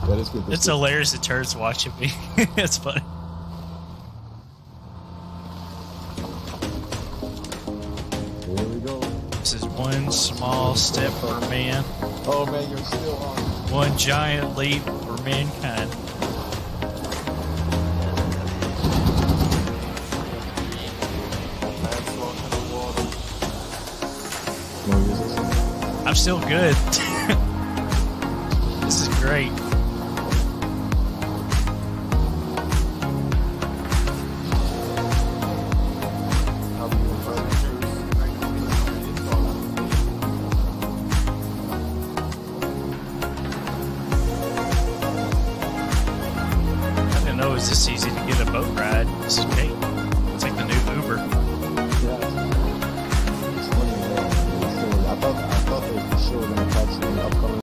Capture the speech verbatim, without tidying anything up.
That is good. That's It's good. hilarious. The turds watching me. It's funny. Here we go. This is one small step for man, Oh man, you're still on. one giant leap for mankind. Man's floating in the water. Wanna use this? I'm still good. This is great. I'll be your brother too. I didn't know it was this easy to get a boat ride. This is great.